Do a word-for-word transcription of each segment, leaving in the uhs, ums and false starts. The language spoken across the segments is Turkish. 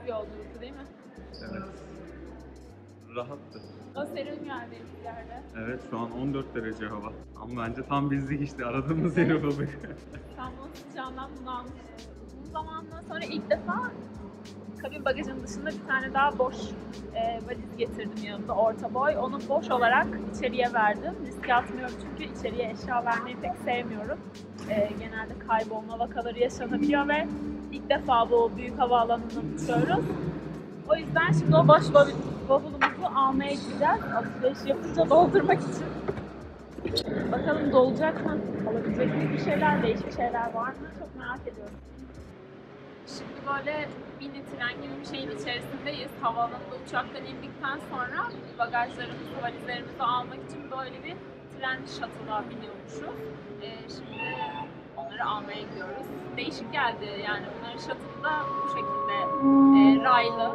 bir yolculuktu değil mi? Evet. Rahattı. O serin yerdeyiz bir yerde. Evet, şu an on dört derece hava. Ama bence tam bizlik işte, aradığımız yeri bulduk. İstanbul'un sıcağından bunu almıştım. Uzun zamandan sonra ilk defa kabin bagajının dışında bir tane daha boş e, valiz getirdim yanımda, orta boy. Onu boş olarak içeriye verdim. Riske atmıyorum çünkü içeriye eşya vermeyi pek sevmiyorum. E, genelde kaybolma vakaları yaşanabiliyor ve ilk defa bu büyük havaalanında uçuyoruz. O yüzden şimdi o boş bavulumuzu almaya gideceğiz. Alışveriş yapınca doldurmak için. Bakalım dolacak mı? Alabilecek mi? Bir şeyler, değişik şeyler var mı? Çok merak ediyorum. Şimdi böyle mini tren gibi bir şeyin içerisindeyiz. Havaalanında uçaktan indikten sonra bagajlarımızı, valizlerimizi almak için böyle bir tren shuttle'a biniyormuşuz. Ee, şimdi onları almaya gidiyoruz. Değişik geldi yani, bunların shuttle'da bu şekilde e, raylı.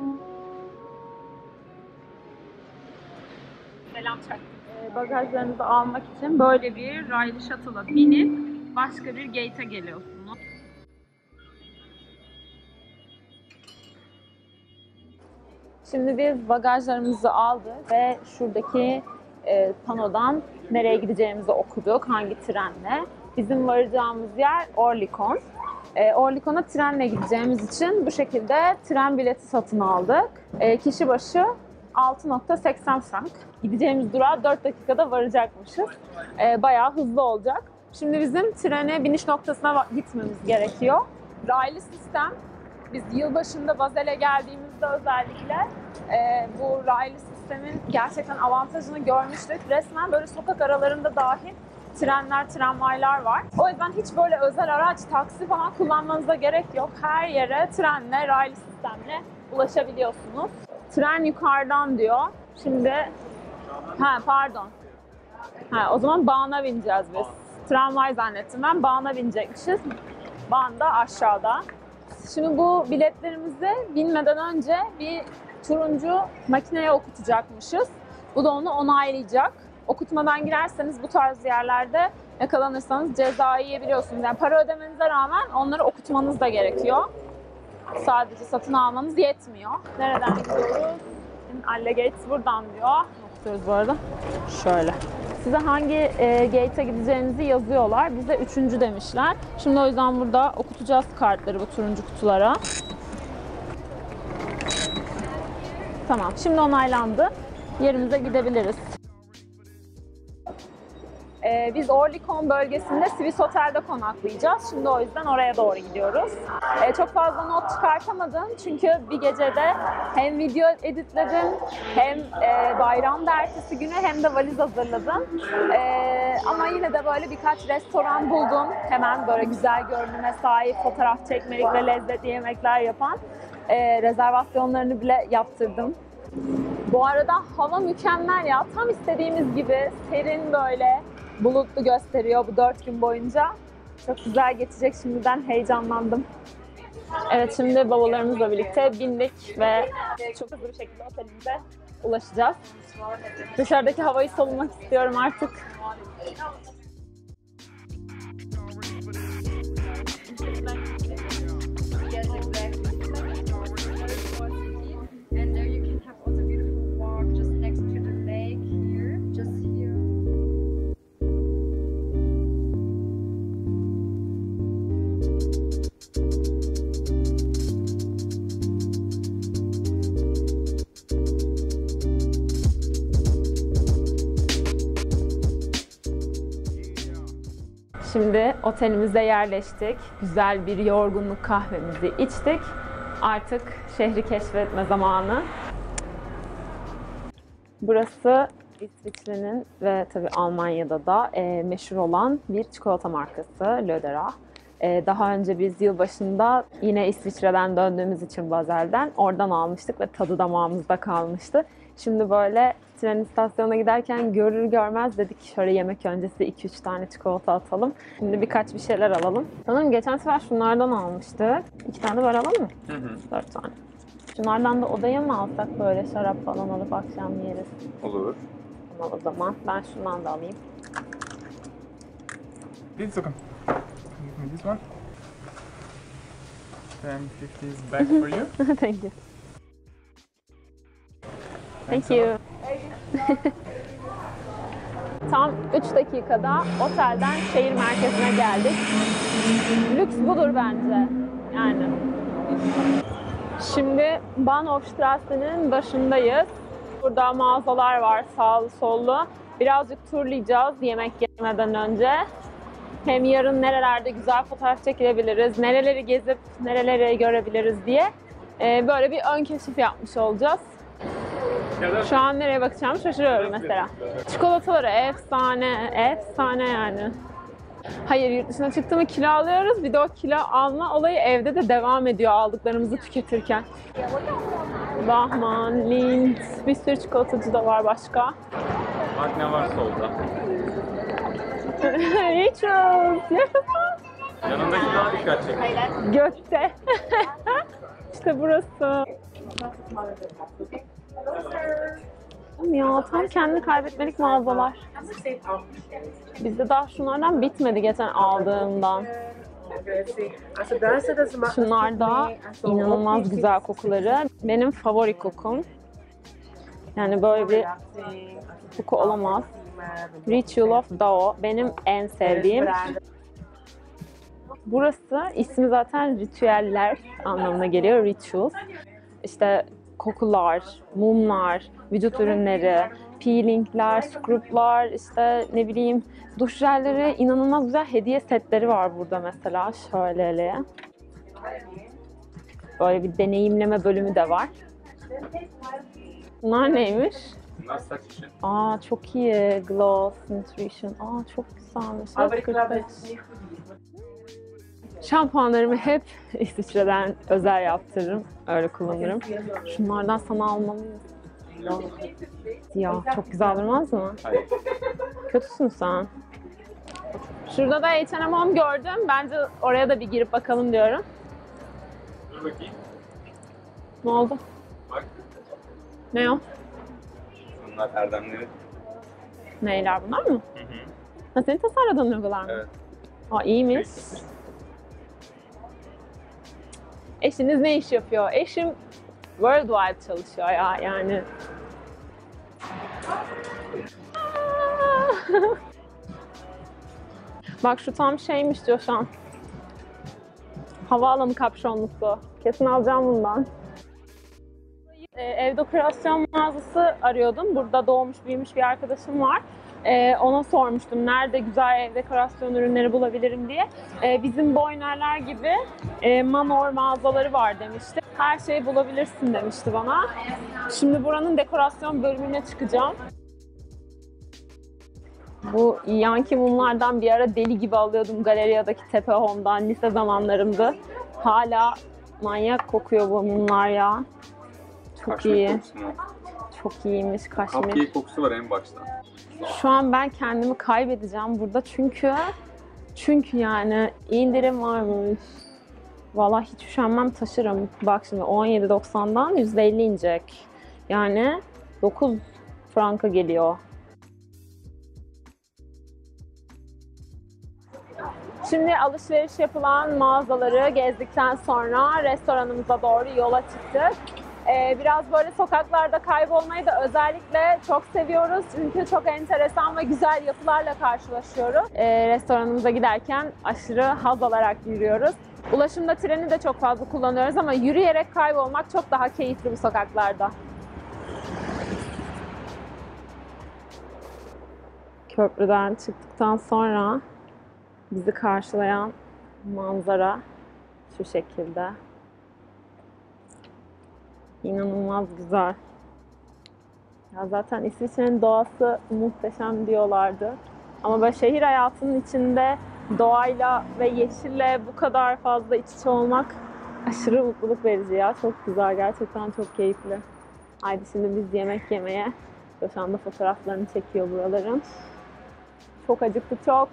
Selam çaktım. Ee, bagajlarınızı almak için böyle bir raylı shuttle'a binip başka bir gate'e geliyorsunuz. Şimdi biz bagajlarımızı aldık ve şuradaki e, panodan nereye gideceğimizi okuduk, hangi trenle. Bizim varacağımız yer Orlikon. E, Orlikon'a trenle gideceğimiz için bu şekilde tren bileti satın aldık. E, kişi başı altı nokta seksen frank. Gideceğimiz durağa dört dakikada varacakmışız. E, bayağı hızlı olacak. Şimdi bizim trene biniş noktasına gitmemiz gerekiyor. Raylı sistem. Biz yılbaşında Basel'e geldiğimizde özellikle e, bu raylı sistemin gerçekten avantajını görmüştük. Resmen böyle sokak aralarında dahi trenler, tramvaylar var. O yüzden hiç böyle özel araç, taksi falan kullanmanıza gerek yok. Her yere trenle, raylı sistemle ulaşabiliyorsunuz. Tren yukarıdan diyor. Şimdi, ha pardon. Ha, o zaman Bahn'a bineceğiz biz. Tramvay zannettim ben. Bahn'a binecekmişiz. Bahn da aşağıda. Şimdi bu biletlerimizi binmeden önce bir turuncu makineye okutacakmışız. Bu da onu onaylayacak. Okutmadan girerseniz bu tarz yerlerde yakalanırsanız ceza yiyebiliyorsunuz. Yani para ödemenize rağmen onları okutmanız da gerekiyor. Sadece satın almanız yetmiyor. Nereden gidiyoruz? Alligates buradan diyor. Okutuyoruz bu arada. Şöyle. Size hangi e, gate'e gideceğinizi yazıyorlar. Bize üçüncü demişler. Şimdi o yüzden burada okutacağız kartları bu turuncu kutulara. Tamam. Şimdi onaylandı. Yerimize gidebiliriz. Ee, biz Orlikon bölgesinde Swiss Hotel'de konaklayacağız. Şimdi o yüzden oraya doğru gidiyoruz. Ee, çok fazla not çıkartamadım çünkü bir gecede hem video editledim, hem e, bayram da ertesi günü, hem de valiz hazırladım. Ee, ama yine de böyle birkaç restoran buldum. Hemen böyle güzel görünüme sahip, fotoğraf çekmelik ve lezzetli yemekler yapan. Ee, rezervasyonlarını bile yaptırdım. Bu arada hava mükemmel ya. Tam istediğimiz gibi serin, böyle bulutlu gösteriyor bu dört gün boyunca. Çok güzel geçecek, şimdiden heyecanlandım. Evet, şimdi bavullarımızla birlikte bindik ve çok hızlı bir şekilde otelimize ulaşacağız. Dışarıdaki havayı solumak istiyorum artık. Şimdi otelimize yerleştik. Güzel bir yorgunluk kahvemizi içtik. Artık şehri keşfetme zamanı. Burası İsviçre'nin ve tabii Almanya'da da e, meşhur olan bir çikolata markası, Lödera. E, daha önce biz yılbaşında yine İsviçre'den döndüğümüz için Basel'den oradan almıştık ve tadı damağımızda kalmıştı. Şimdi böyle tren istasyonuna giderken görür görmez dedik şöyle yemek öncesi iki üç tane çikolata atalım. Şimdi birkaç bir şeyler alalım. Sanırım geçen sefer şunlardan almıştık. İki tane var, alalım mı? Hı hı. Dört tane. Şunlardan da odaya mı alsak, böyle şarap falan alıp akşam yeriz? Olur. Tamam, o zaman ben şundan da alayım. This one. This one. and fifty is back for you. Thank you. Thank you. Tam üç dakikada otelden şehir merkezine geldik. Lüks budur bence. Yani. Şimdi Bahnhofstrasse'nin başındayız. Burada mağazalar var sağlı sollu. Birazcık turlayacağız yemek yemeden önce. Hem yarın nerelerde güzel fotoğraf çekilebiliriz, nereleri gezip nereleri görebiliriz diye böyle bir ön keşif yapmış olacağız. Şu an nereye bakacağımı şaşırıyorum mesela. Çikolataları efsane, efsane yani. Hayır, yurt dışına çıktığımı kilo alıyoruz. Bir de o kilo alma olayı evde de devam ediyor aldıklarımızı tüketirken. Bahman, Lindt, bir sürü çikolatacı da var başka. Bak ne var solda. Rachel, yaşasın. Yanındaki daha dikkat çekiyor. Gökte. İşte burası. Ya tam kendini kaybetmelik mağazalar. Bizde daha şunlardan bitmedi geçen aldığımdan. Şunlar da inanılmaz güzel kokuları. Benim favori kokum. Yani böyle bir koku olamaz. Ritual of Dao benim en sevdiğim. Burası ismi zaten ritüeller anlamına geliyor. Rituals. İşte kokular, mumlar, vücut ürünleri, peelingler, scrublar, işte ne bileyim duş jelleri, inanılmaz güzel hediye setleri var burada mesela. Şöyle. Böyle bir deneyimleme bölümü de var. Bunlar neymiş? Bunlar saç işi. Aa çok iyi. Gloss Nutrition. Aa çok güzelmiş. kırk beş. Şampuanlarımı hep İsviçre'den özel yaptırırım. Öyle kullanırım. Şunlardan sana almalıyız. Ya çok güzel durmaz mı? Hayır. Kötüsün sen. Şurada da H and M Home gördüm. Bence oraya da bir girip bakalım diyorum. Dur bakayım. Ne oldu? Bak. Ne o? Bunlar erdemleri. Neyler bunlar mı? Hı hı. Ha, senin tasarladığın logolar mı? Evet. Aa iyiymiş. Eşiniz ne iş yapıyor? Eşim worldwide çalışıyor ya yani. Bak şu tam şeymiş Coşan. Havaalanı kapşonlusu. Kesin alacağım bundan. Ee, ev dekorasyon mağazası arıyordum. Burada doğmuş büyümüş bir arkadaşım var. Ee, ona sormuştum nerede güzel ev dekorasyon ürünleri bulabilirim diye. Ee, bizim Boyner'ler gibi e, Manor mağazaları var demişti. Her şeyi bulabilirsin demişti bana. Şimdi buranın dekorasyon bölümüne çıkacağım. Bu Yankee mumlardan bir ara deli gibi alıyordum Galeriya'daki Tepe Home'dan lise zamanlarımda. Hala manyak kokuyor bu mumlar ya. Çok Kaşmir iyi. kokusu mu? Çok iyiymiş kaşmir. Cupcake kokusu var en başta. Şu an ben kendimi kaybedeceğim burada çünkü çünkü yani indirim varmış. Vallahi hiç üşenmem taşırım. Bak şimdi on yedi doksandan yüzde elli inecek. Yani dokuz franka geliyor. Şimdi alışveriş yapılan mağazaları gezdikten sonra restoranımıza doğru yola çıktık. Ee, biraz böyle sokaklarda kaybolmayı da özellikle çok seviyoruz. Çünkü çok enteresan ve güzel yapılarla karşılaşıyoruz. Ee, restoranımıza giderken aşırı haz alarak yürüyoruz. Ulaşımda treni de çok fazla kullanıyoruz ama yürüyerek kaybolmak çok daha keyifli bu sokaklarda. Köprüden çıktıktan sonra bizi karşılayan manzara şu şekilde. İnanılmaz güzel. Ya zaten İsviçre'nin doğası muhteşem diyorlardı. Ama böyle şehir hayatının içinde doğayla ve yeşille bu kadar fazla iç içe olmak aşırı mutluluk verici ya. Çok güzel, gerçekten çok keyifli. Haydi şimdi biz yemek yemeye. Şu anda fotoğraflarını çekiyor buraların. Çok acıktı, çok.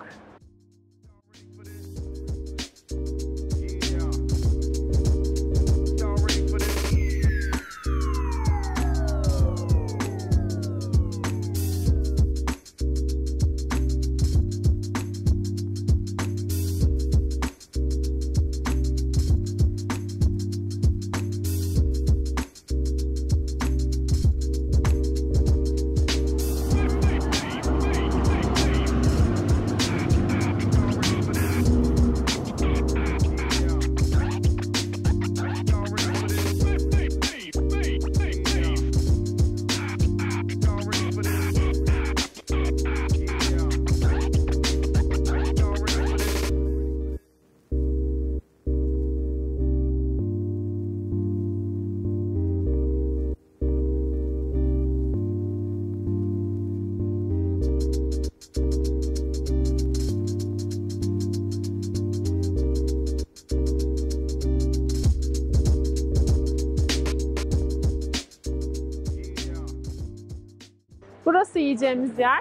Burası yiyeceğimiz yer.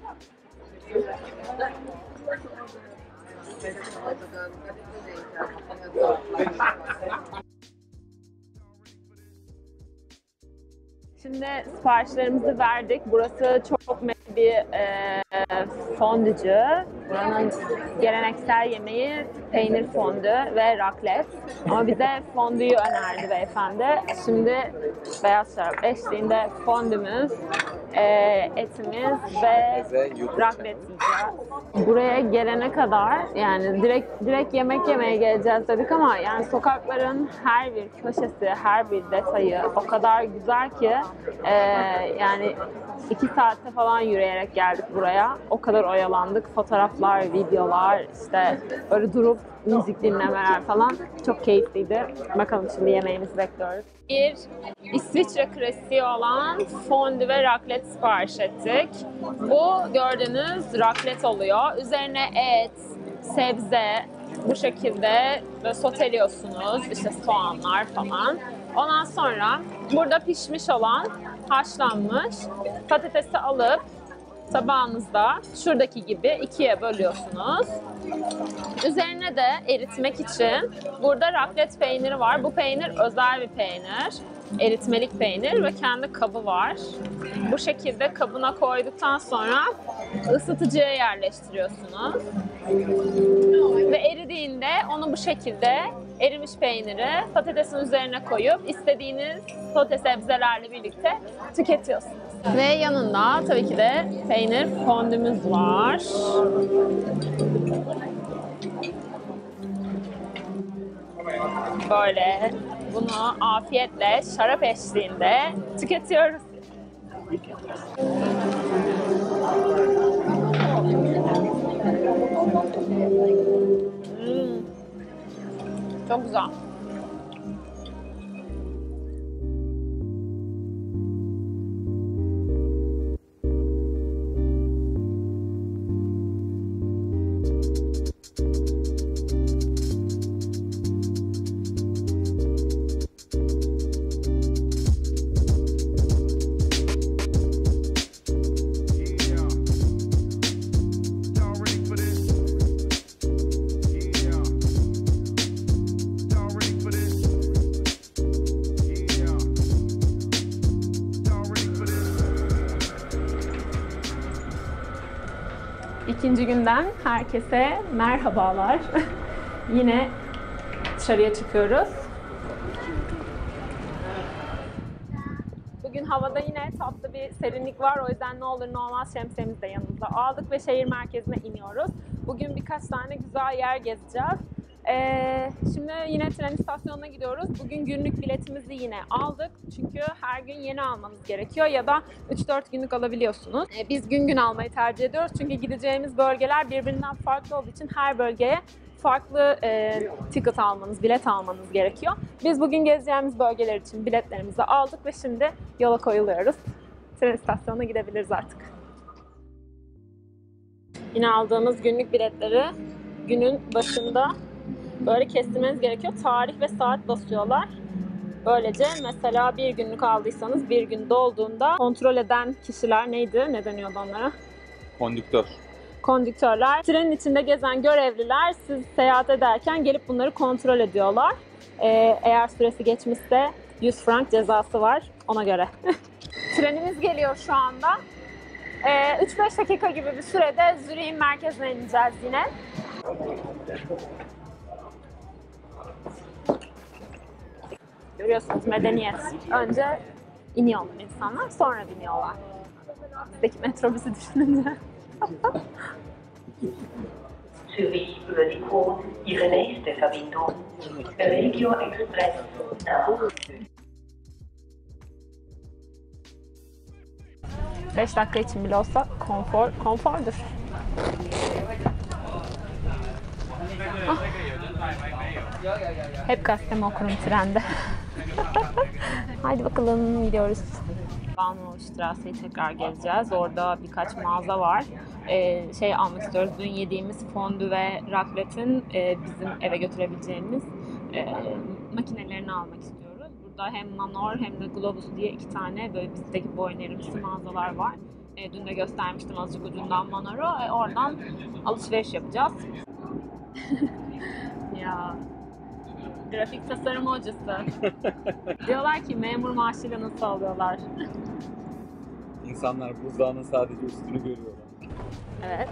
Şimdi siparişlerimizi verdik. Burası çok meşhur bir e, fondücü. Buranın geleneksel yemeği peynir fondü ve raclette. Ama bize fondüyü önerdi beyefendi. Şimdi beyaz şarap eşliğinde fondümüz, e, etimiz ve raclette yiyeceğiz. Buraya gelene kadar yani direkt direkt yemek yemeye geleceğiz dedik ama yani sokakların her bir köşesi, her bir detayı o kadar güzel ki e, yani iki saatte falan yürüyerek geldik buraya. O kadar oyalandık. Fotoğraflar, videolar, işte böyle durup müzik dinlemeler falan çok keyifliydi. Bakalım şimdi yemeğimizi bekliyoruz. Bir İsviçre klasiği olan fondü ve raclette sipariş ettik. Bu gördüğünüz raclette oluyor. Üzerine et, sebze bu şekilde böyle soteliyorsunuz. İşte soğanlar falan. Ondan sonra burada pişmiş olan haşlanmış patatesi alıp tabağınızda şuradaki gibi ikiye bölüyorsunuz. Üzerine de eritmek için burada raclette peyniri var. Bu peynir özel bir peynir. Eritmelik peynir ve kendi kabı var. Bu şekilde kabına koyduktan sonra ısıtıcıya yerleştiriyorsunuz. Ve eridiğinde onu bu şekilde erimiş peyniri patatesin üzerine koyup istediğiniz sote sebzelerle birlikte tüketiyorsunuz. Ve yanında tabii ki de peynir fondümüz var. Böyle bunu afiyetle şarap eşliğinde tüketiyoruz. Hmm. Çok güzel. İkinci günden herkese merhabalar. Yine dışarıya çıkıyoruz. Bugün havada yine tatlı bir serinlik var. O yüzden ne olur ne olmaz şemsiyemizi de yanımıza aldık ve şehir merkezine iniyoruz. Bugün birkaç tane güzel yer gezeceğiz. Ee, şimdi yine tren istasyonuna gidiyoruz. Bugün günlük biletimizi yine aldık. Çünkü her gün yeni almanız gerekiyor ya da üç dört günlük alabiliyorsunuz. Ee, biz gün gün almayı tercih ediyoruz. Çünkü gideceğimiz bölgeler birbirinden farklı olduğu için her bölgeye farklı e, ticket almanız, bilet almanız gerekiyor. Biz bugün gezeceğimiz bölgeler için biletlerimizi aldık ve şimdi yola koyuluyoruz. Tren istasyonuna gidebiliriz artık. Yine aldığımız günlük biletleri günün başında böyle kestirmeniz gerekiyor. Tarih ve saat basıyorlar. Böylece mesela bir günlük aldıysanız bir gün dolduğunda kontrol eden kişiler neydi? Ne deniyordu onlara? Kondüktör. Kondüktörler. Trenin içinde gezen görevliler siz seyahat ederken gelip bunları kontrol ediyorlar. Ee, eğer süresi geçmişse yüz frank cezası var ona göre. Trenimiz geliyor şu anda. Ee, üç beş dakika gibi bir sürede Zürih'in merkezine ineceğiz yine. Görüyorsunuz medeniyet. Önce iniyorlar insanlar, sonra biniyorlar. Bizdeki metrobüsü düşününce. Zürich Überlichung, Ihre nächste Verbindung, Regio Express nach. beş dakika için bile olsa konfor, konfordur. Ah. Hep gazetemi okurum trende. Haydi bakalım gidiyoruz. Bahnhofstrasse'yi tekrar gezeceğiz. Orada birkaç mağaza var. Ee, şey almak istiyoruz. Dün yediğimiz fondü ve raclette'in e, bizim eve götürebileceğimiz e, makinelerini almak istiyoruz. Burada hem Manor hem de Globus diye iki tane böyle bizdeki boyun erimsi mağazalar var. E, dün de göstermiştim azıcık ucundan Manoro. E, oradan alışveriş yapacağız. Ya. Grafik tasarım hocası. Diyorlar ki memur maaşıyla nasıl alıyorlar? İnsanlar buzdağının sadece üstünü görüyorlar. Evet.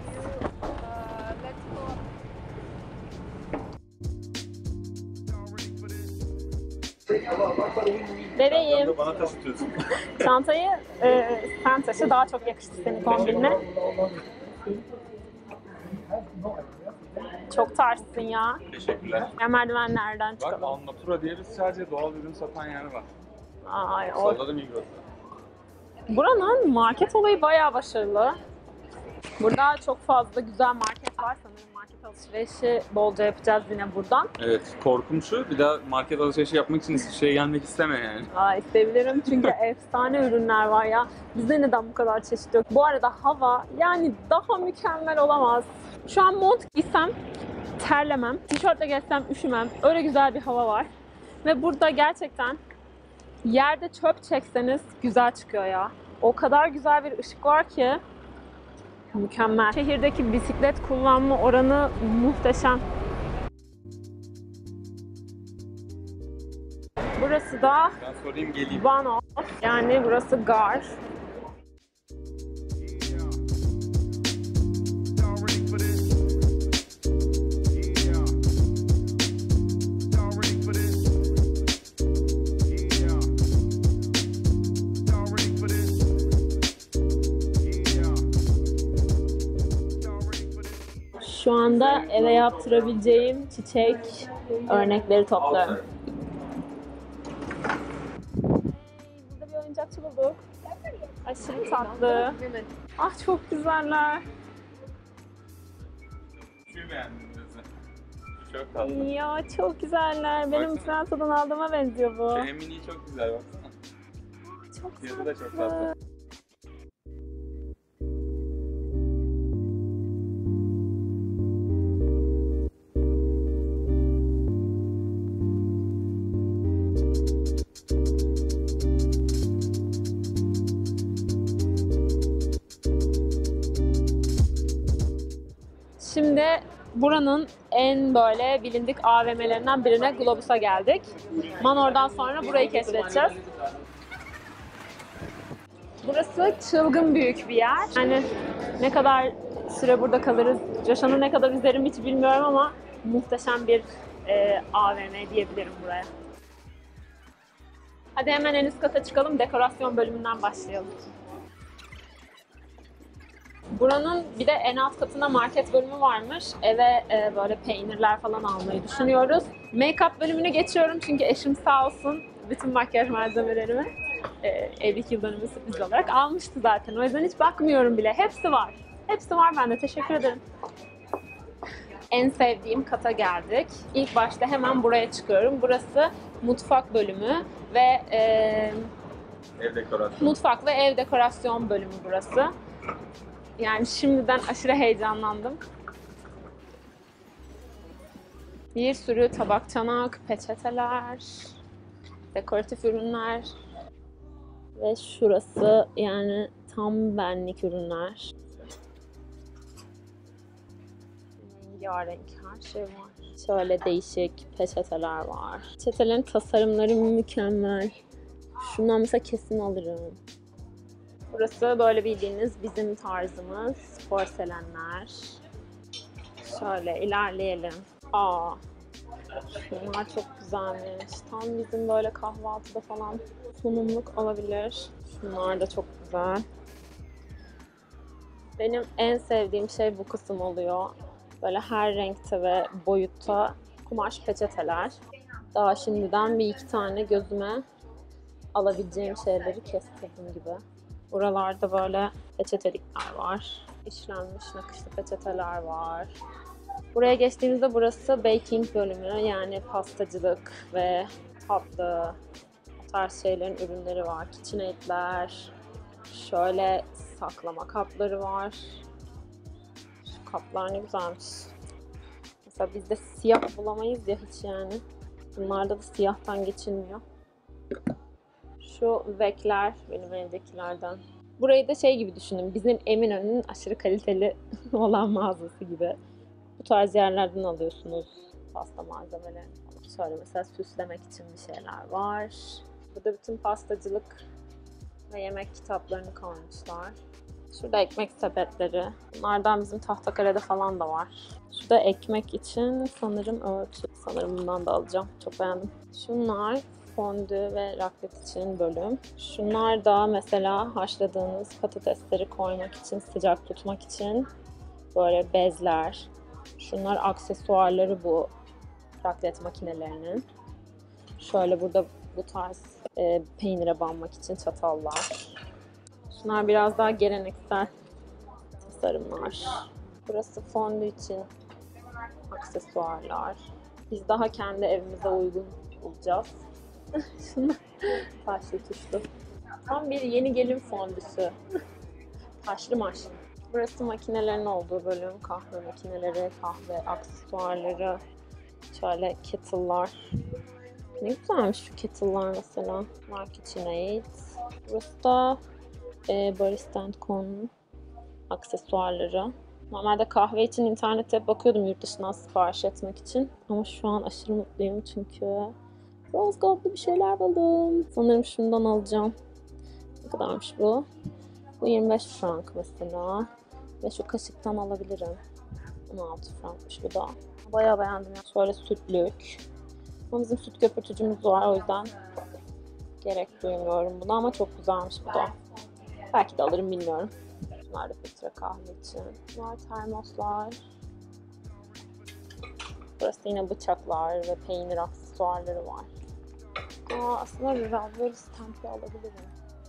Bebeğim. Bana taşıtıyorsun. Çantayı e, sen taşı, daha çok yakıştı senin kombinle. Çok tarzsın ya. Teşekkürler. Ya merdivenlerden Bak çıkalım. Alnatura diye bir sadece doğal ürün satan yer var. Ay, o... Solda da Migros'ta. Buranın market olayı bayağı başarılı. Burada çok fazla güzel market var. Sanırım market alışverişi bolca yapacağız yine buradan. Evet, korkum şu, bir daha market alışverişi yapmak için şeye gelmek isteme yani. Ay sevebilirim çünkü efsane ürünler var ya. Bizde neden bu kadar çeşit yok? Bu arada hava yani daha mükemmel olamaz. Şu an mont giysem terlemem, tişörtle gezsem üşümem. Öyle güzel bir hava var. Ve burada gerçekten yerde çöp çekseniz güzel çıkıyor ya. O kadar güzel bir ışık var ki mükemmel. Şehirdeki bisiklet kullanma oranı muhteşem. Burası da Ben sorayım geleyim. Vano. Yani burası gar. Şu anda eve yaptırabileceğim çiçek örnekleri topluyorum. Burada bir oyuncakçı bulduk. Aşırı tatlı. Ah çok güzeller. Şu beğendim bizi. Çok tatlı. Ya çok güzeller. Benim Baksana. Fransa'dan aldığıma benziyor bu. Şu Emini çok güzel baksana. Çok Fiyatı da çok tatlı. tatlı. Şimdi buranın en böyle bilindik A V M'lerinden birine, Globus'a geldik. Manor'dan sonra burayı keşfedeceğiz. Burası çılgın büyük bir yer. Yani ne kadar süre burada kalırız, Coşan'ı ne kadar üzerim hiç bilmiyorum ama muhteşem bir e, A V M diyebilirim buraya. Hadi hemen en üst kata çıkalım, dekorasyon bölümünden başlayalım. Buranın bir de en alt katında market bölümü varmış. Eve e, böyle peynirler falan almayı düşünüyoruz. Make-up bölümünü geçiyorum çünkü eşim sağ olsun bütün makyaj malzemelerimi e, evlilik yıl dönümü sürpriz olarak almıştı zaten. O yüzden hiç bakmıyorum bile. Hepsi var. Hepsi var bende. Teşekkür ederim. En sevdiğim kata geldik. İlk başta hemen buraya çıkıyorum. Burası mutfak bölümü ve e, Ev dekorasyonu. mutfak ve ev dekorasyon bölümü burası. Yani şimdiden aşırı heyecanlandım. Bir sürü tabak, çanak, peçeteler, dekoratif ürünler ve şurası yani tam benlik ürünler. Rengarenk her şey var. Şöyle değişik peçeteler var. Peçetelerin tasarımları mükemmel. Şundan mesela kesin alırım. Burası böyle bildiğiniz bizim tarzımız. Porselenler. Şöyle ilerleyelim. Aa, şunlar çok güzelmiş. Tam bizim böyle kahvaltıda falan sunumluk olabilir. Şunlar da çok güzel. Benim en sevdiğim şey bu kısım oluyor. Böyle her renkte ve boyutta kumaş peçeteler. Daha şimdiden bir iki tane gözüme alabileceğim şeyleri kestirdim gibi. Buralarda böyle peçetelikler var. İşlenmiş nakışlı peçeteler var. Buraya geçtiğimizde burası baking bölümü, yani pastacılık ve tatlı, o tarz şeylerin ürünleri var. KitchenAid'ler, şöyle saklama kapları var. Şu kaplar ne güzelmiş. Mesela bizde siyah bulamayız ya hiç yani. Bunlarda da siyahtan geçilmiyor. Şu vekler benim evdekilerden. Burayı da şey gibi düşünün. Bizim Eminönü'nün aşırı kaliteli olan mağazası gibi. Bu tarz yerlerden alıyorsunuz pasta malzemelerini falan. Şöyle mesela süslemek için bir şeyler var. Burada bütün pastacılık ve yemek kitaplarını koymuşlar. Şurada ekmek sepetleri. Bunlardan bizim Tahtakale'de falan da var. Şurada ekmek için sanırım örtü. Sanırım bundan da alacağım. Çok beğendim. Şunlar fondü ve raclette için bölüm. Şunlar da mesela haşladığınız patatesleri koymak için, sıcak tutmak için böyle bezler. Şunlar aksesuarları bu raclette makinelerinin. Şöyle burada bu tarz e, peynire banmak için çatallar. Şunlar biraz daha geleneksel tasarımlar. Burası fondü için aksesuarlar. Biz daha kendi evimize uygun bulacağız. Şunlar taşlı tuşlu. Tam bir yeni gelin fondüsü. Taşlı maşın. Burası makinelerin olduğu bölüm. Kahve makineleri, kahve aksesuarları. Şöyle kettle'lar. Ne güzelmiş şu kettle'lar mesela. Var KitchenAid. Burası da e, Barista and Co'nun aksesuarları. Normalde kahve için internete bakıyordum yurt dışından sipariş etmek için. Ama şu an aşırı mutluyum çünkü rose gold'lu bir şeyler buldum. Sanırım şundan alacağım. Ne kadarmış bu? Bu yirmi beş frank mesela. Ve şu kaşıktan alabilirim. on altı frankmış bu da. Bayağı beğendim ya. Şöyle sütlük. Ama bizim süt köpürtücümüz var o yüzden gerek duymuyorum buna ama çok güzelmiş bu da. Belki de alırım bilmiyorum. Bunlar da filtre kahve için. Bunlar termoslar. Burası yine bıçaklar ve peynir aksesuarları var. Aa, aslında bir ravioli stampi alabilirim.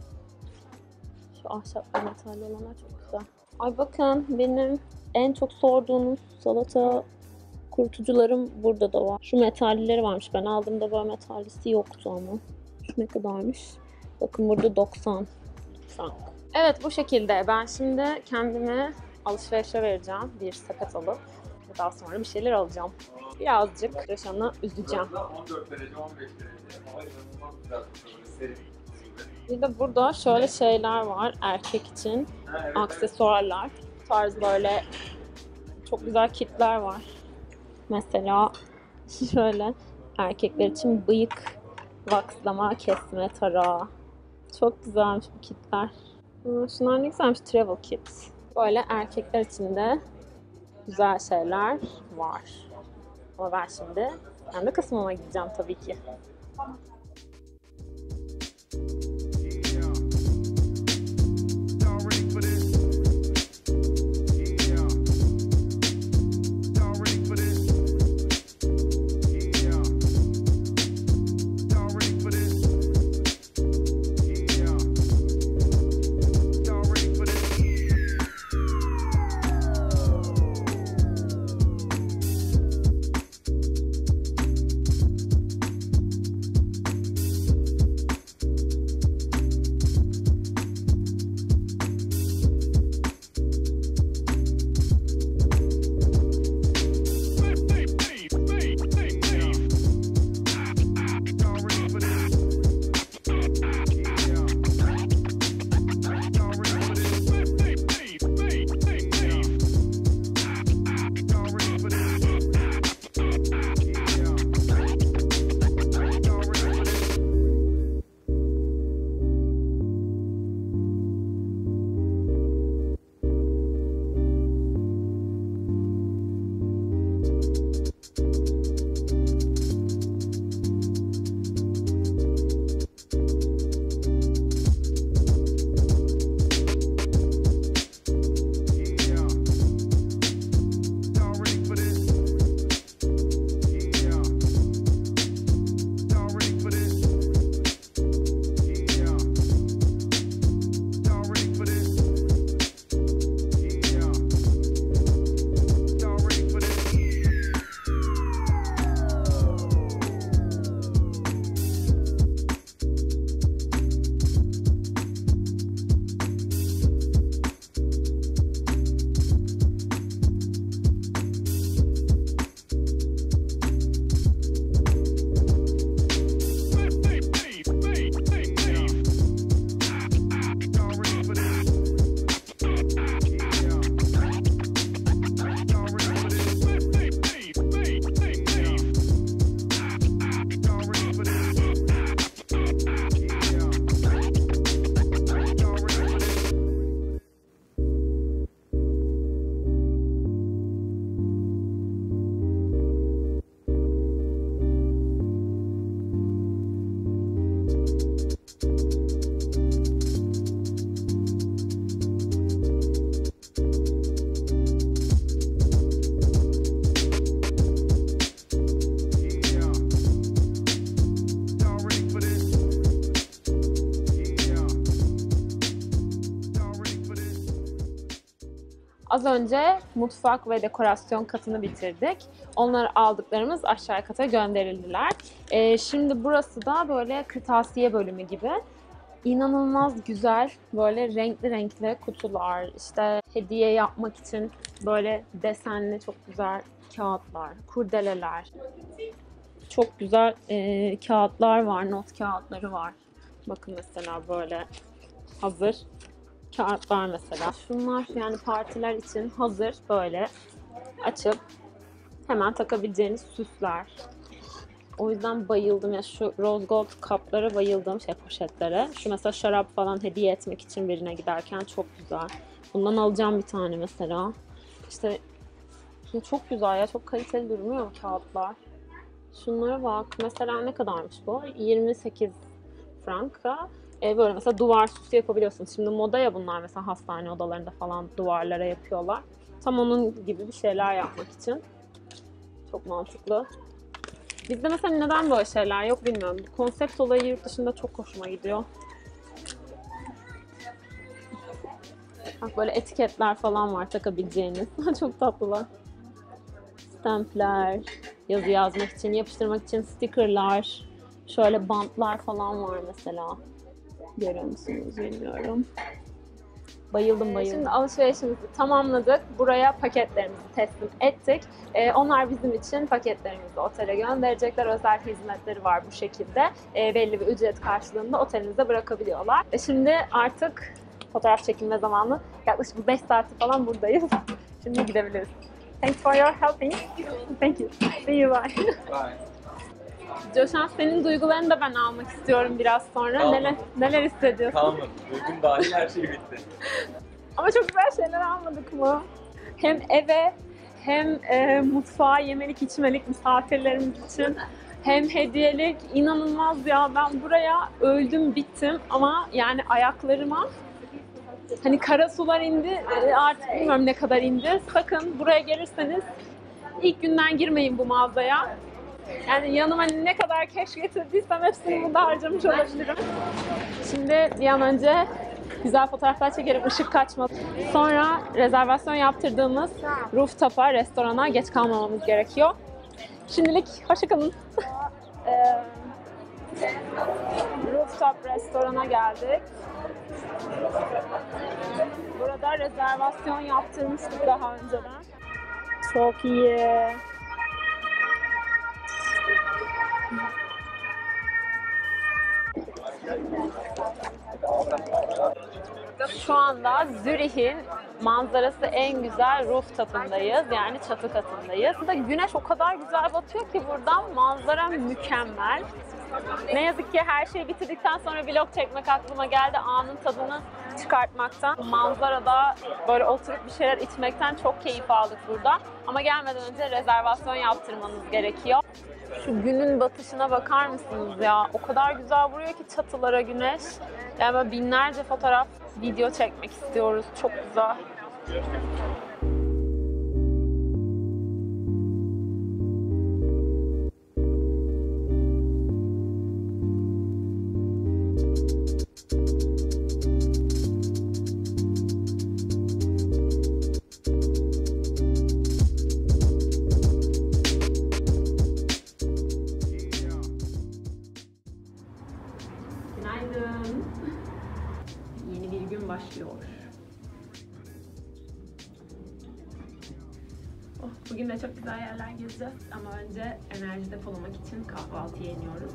Şu ahşap ve metalli olanlar çok güzel. Ay bakın benim en çok sorduğunuz salata kurutucularım burada da var. Şu metallileri varmış. Ben aldığımda böyle metallisi yoktu ama. Şu ne kadarmış? Bakın burada doksan frank. Evet bu şekilde. Ben şimdi kendimi alışverişe vereceğim. Bir sepet alıp daha sonra bir şeyler alacağım. Birazcık Ruşan'ı üzeceğim. on dört derece, on beş derece. Hava inanılmaz güzel. Böyle serin. Bir de burada şöyle şeyler var erkek için. Ha, evet, aksesuarlar. Bu tarz böyle çok güzel kitler var. Mesela şöyle erkekler için bıyık vakslama, kesme, tarağı. Çok güzelmiş bu kitler. Şunlar ne güzelmiş, travel kit. Böyle erkekler için de güzel şeyler var. Ama ben şimdi kendi kısmıma gideceğim tabii ki. Az önce mutfak ve dekorasyon katını bitirdik. Onları aldıklarımız aşağı kata gönderildiler. Ee, şimdi burası da böyle kırtasiye bölümü gibi. İnanılmaz güzel böyle renkli renkli kutular, işte hediye yapmak için böyle desenli çok güzel kağıtlar, kurdeleler. Çok güzel e, kağıtlar var, not kağıtları var. Bakın mesela böyle hazır kağıtlar mesela. Şunlar yani partiler için hazır böyle açıp hemen takabileceğiniz süsler. O yüzden bayıldım ya, şu rose gold kaplara bayıldım, şey poşetlere. Şu mesela şarap falan hediye etmek için birine giderken çok güzel. Bundan alacağım bir tane mesela. İşte ya çok güzel ya, çok kaliteli durmuyor mu kağıtlar? Şunlara bak. Mesela ne kadarmış bu? yirmi sekiz franka. E böyle mesela duvar süsü yapabiliyorsunuz. Şimdi moda ya bunlar, mesela hastane odalarında falan duvarlara yapıyorlar. Tam onun gibi bir şeyler yapmak için. Çok mantıklı. Bizde mesela neden böyle şeyler yok bilmiyorum. Konsept olayı yurt dışında çok hoşuma gidiyor. Bak böyle etiketler falan var takabileceğiniz. Çok tatlılar. Stampler, yazı yazmak için, yapıştırmak için stickerlar. Şöyle bantlar falan var mesela. Görüyor musunuz bilmiyorum. Bayıldım bayıldım. Şimdi alışverişimizi tamamladık. Buraya paketlerimizi teslim ettik. Ee, onlar bizim için paketlerimizi otele gönderecekler. Özel hizmetleri var bu şekilde. Ee, belli bir ücret karşılığında otelinize bırakabiliyorlar. E şimdi artık fotoğraf çekilme zamanı. Yaklaşık beş saati falan buradayız. Şimdi gidebiliriz. Thanks for your helping. Thank you. See you. Bye. Bye. Coşan, senin duygularını da ben almak istiyorum biraz sonra. Tamam. Neler, neler hissediyorsun? Tamam, duygum dahil her şey bitti. Ama çok güzel şeyler almadık mı? Hem eve hem e, mutfağa yemelik içmelik misafirlerimiz için hem hediyelik. İnanılmaz ya, ben buraya öldüm bittim ama yani ayaklarıma hani kara sular indi, artık bilmiyorum ne kadar indi. Sakın buraya gelirseniz ilk günden girmeyin bu mağazaya. Yani yanıma ne kadar keş getirdiysem hepsini burada harcamış olabilirim. Şimdi bir an önce güzel fotoğraflar çekelim, ışık kaçmadan. Sonra rezervasyon yaptırdığımız rooftop'a, restorana geç kalmamamız gerekiyor. Şimdilik hoşça kalın. ee, rooftop restorana geldik. Burada rezervasyon yaptırmıştık daha önceden. Çok iyi. Şu anda Zürih'in manzarası en güzel rooftop'undayız. Yani çatı katındayız. Burada güneş o kadar güzel batıyor ki buradan manzara mükemmel. Ne yazık ki her şeyi bitirdikten sonra vlog çekmek aklıma geldi. Anın tadını çıkartmaktan. Manzarada böyle oturup bir şeyler içmekten çok keyif aldık burada. Ama gelmeden önce rezervasyon yaptırmanız gerekiyor. Şu günün batışına bakar mısınız ya? O kadar güzel vuruyor ki çatılara güneş. Yani böyle binlerce fotoğraf, video çekmek istiyoruz. Çok güzel. Günaydın. Yeni bir gün başlıyor. Oh, bugün de çok güzel yerler gezeceğiz ama önce enerji depolamak için kahvaltıya iniyoruz.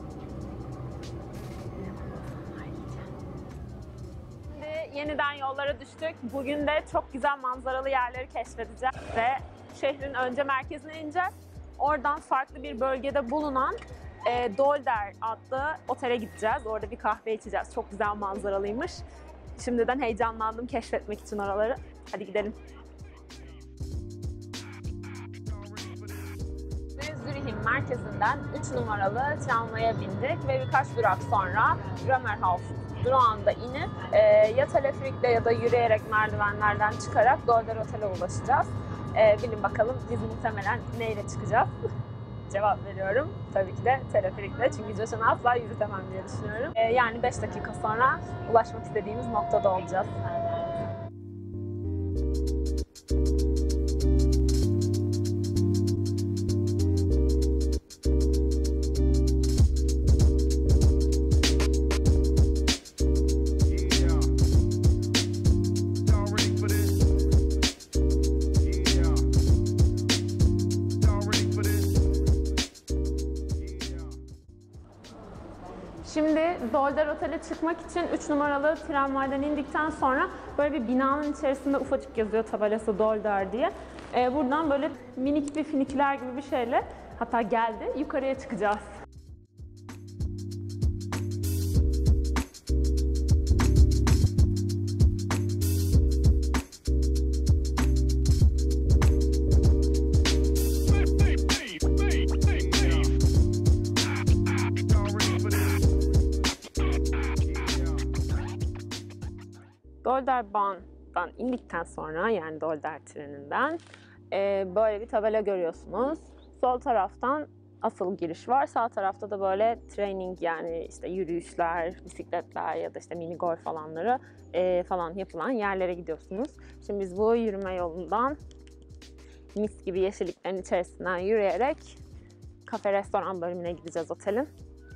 Şimdi yeniden yollara düştük. Bugün de çok güzel manzaralı yerleri keşfedeceğiz ve şehrin önce merkezine ineceğiz. Oradan farklı bir bölgede bulunan E, Dolder adlı otele gideceğiz. Orada bir kahve içeceğiz. Çok güzel manzaralıymış. Şimdiden heyecanlandım keşfetmek için oraları. Hadi gidelim. Zürih'in merkezinden üç numaralı tramvaya bindik ve birkaç durak sonra Römerhof durağında inip e, ya teleferikle ya da yürüyerek merdivenlerden çıkarak Dolder Otel'e ulaşacağız. E, bilin bakalım biz muhtemelen neyle çıkacağız? Cevap veriyorum. Tabii ki de teleferikle. Çünkü Coşan'ı asla yürütemem diye düşünüyorum. Ee, yani beş dakika sonra ulaşmak istediğimiz noktada olacağız. Şimdi Dolder Otel'e çıkmak için üç numaralı tramvaydan indikten sonra böyle bir binanın içerisinde ufacık yazıyor tabelası Dolder diye. Ee, buradan böyle minik bir finiküler gibi bir şeyle, hatta geldi, yukarıya çıkacağız. Dolderbahn'dan indikten sonra, yani Dolder treninden e, böyle bir tabela görüyorsunuz. Sol taraftan asıl giriş var. Sağ tarafta da böyle training, yani işte yürüyüşler, bisikletler ya da işte mini golf alanları e, falan yapılan yerlere gidiyorsunuz. Şimdi biz bu yürüme yolundan mis gibi yeşilliklerin içerisinden yürüyerek kafe restoran bölümüne gideceğiz otelin.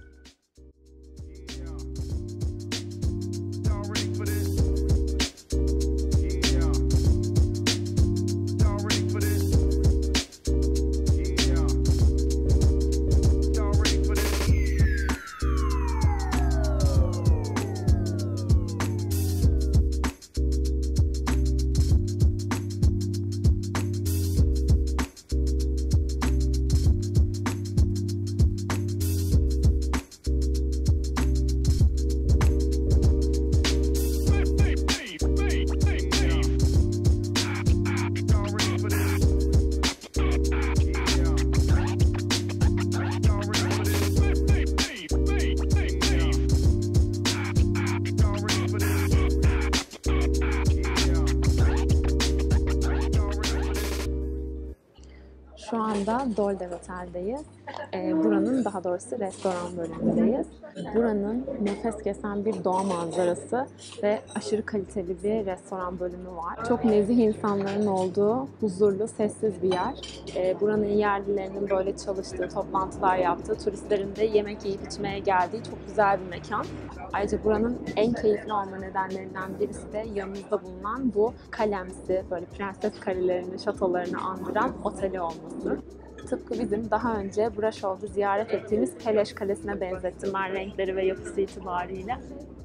Şu anda Dolder Otel'deyiz. Ee, buranın, daha doğrusu restoran bölümündeyiz. Buranın nefes kesen bir doğa manzarası ve aşırı kaliteli bir restoran bölümü var. Çok nezih insanların olduğu, huzurlu, sessiz bir yer. Ee, buranın yerlilerinin böyle çalıştığı, toplantılar yaptığı, turistlerin de yemek yiyip içmeye geldiği çok güzel bir mekan. Ayrıca buranın en keyifli olma nedenlerinden birisi de yanımızda bulunan bu kalemsi, böyle prenses karelerini, şatolarını andıran oteli olması. Tıpkı bizim daha önce Braşov'da ziyaret ettiğimiz Peleş Kalesi'ne benzettim ben renkleri ve yapısı itibariyle.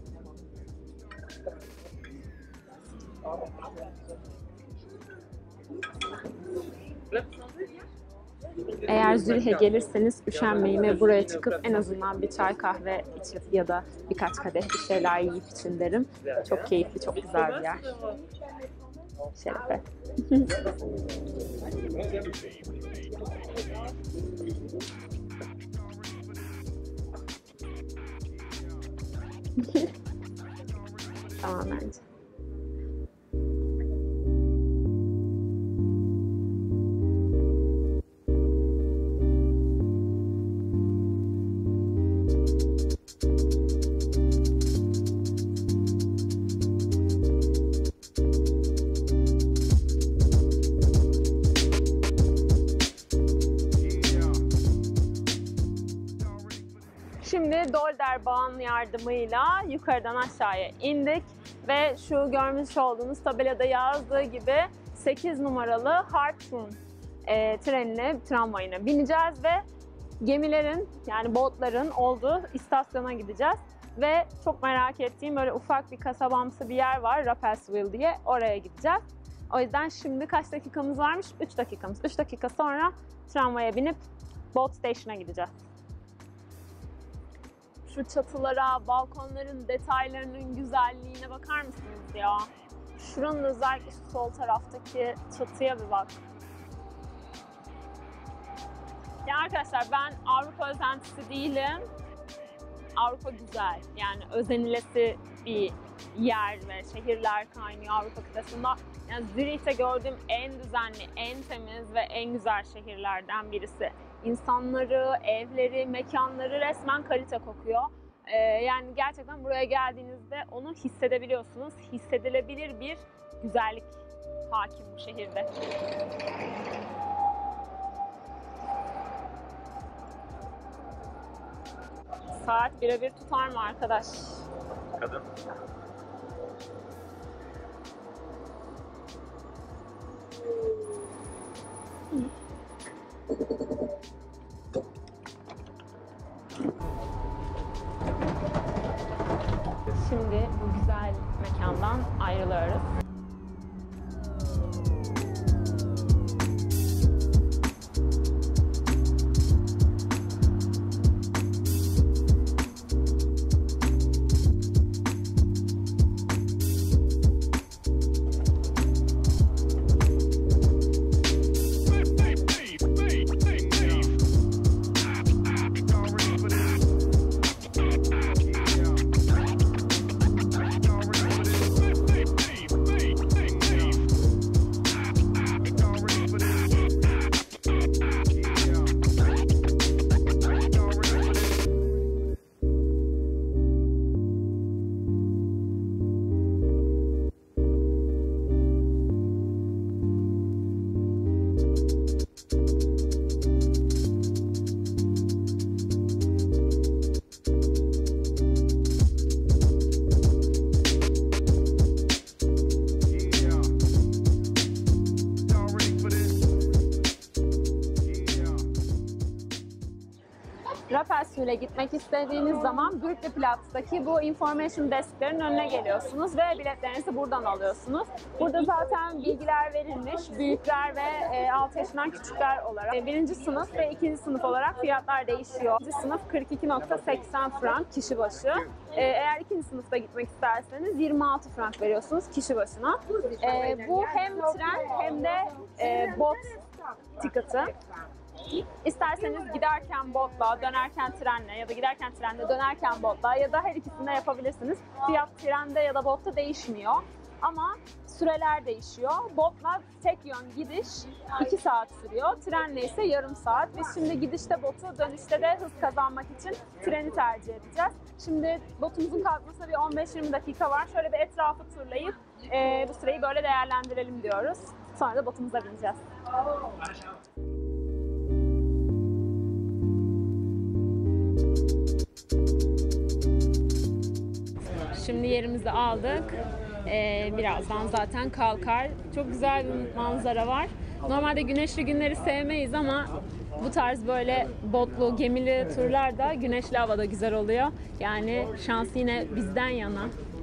Eğer Zürih'e gelirseniz üşenmeyin ve buraya çıkıp en azından bir çay kahve içip ya da birkaç kadeh bir şeyler yiyip için derim. Çok keyifli, çok güzel bir yer. Şerefe. Tamam bence. Şimdi Dolderbahn yardımıyla yukarıdan aşağıya indik ve şu görmüş olduğunuz tabelada yazdığı gibi sekiz numaralı Hartun e, trenine, tramvayına bineceğiz ve gemilerin, yani botların olduğu istasyona gideceğiz. Ve çok merak ettiğim böyle ufak bir kasabamsı bir yer var, Rapperswil diye, oraya gideceğiz. O yüzden şimdi kaç dakikamız varmış? üç dakikamız. üç dakika sonra tramvaya binip Boat Station'a gideceğiz. Şu çatılara, balkonların detaylarının güzelliğine bakar mısınız ya? Şuranın özellikle şu sol taraftaki çatıya bir bak. Ya arkadaşlar, ben Avrupa özentisi değilim. Avrupa güzel. Yani özenilesi bir yer ve şehirler kaynıyor Avrupa kıtasında. Yani Zürih'te gördüğüm en düzenli, en temiz ve en güzel şehirlerden birisi. İnsanları, evleri, mekanları resmen kalite kokuyor. Ee, yani gerçekten buraya geldiğinizde onu hissedebiliyorsunuz. Hissedilebilir bir güzellik hakim bu şehirde. Saat birebir tutar mı arkadaş? Kadın. Şimdi bu güzel mekandan ayrılıyoruz. Rapperswil'e gitmek istediğiniz zaman Bürgerplatz'taki bu information desklerin önüne geliyorsunuz ve biletlerinizi buradan alıyorsunuz. Burada zaten bilgiler verilmiş. Büyükler ve altı yaşından küçükler olarak. Birinci sınıf ve ikinci sınıf olarak fiyatlar değişiyor. Birinci sınıf kırk iki virgül seksen frank kişi başı. Eğer ikinci sınıfta gitmek isterseniz yirmi altı frank veriyorsunuz kişi başına. Bu hem tren hem de bot tiketi. İsterseniz giderken botla, dönerken trenle ya da giderken trenle, dönerken botla ya da her ikisini de yapabilirsiniz. Fiyat trende ya da botta değişmiyor ama süreler değişiyor. Botla tek yön gidiş iki saat sürüyor, trenle ise yarım saat. Biz şimdi gidişte botu, dönüşte de hız kazanmak için treni tercih edeceğiz. Şimdi botumuzun kalkmasına bir on beş yirmi dakika var. Şöyle bir etrafı turlayıp e, bu süreyi böyle değerlendirelim diyoruz. Sonra da botumuza bineceğiz. Şimdi yerimizi aldık. Ee, birazdan zaten kalkar. Çok güzel bir manzara var. Normalde güneşli günleri sevmeyiz ama bu tarz böyle botlu, gemili turlar da güneşli havada güzel oluyor. Yani şans yine bizden yana.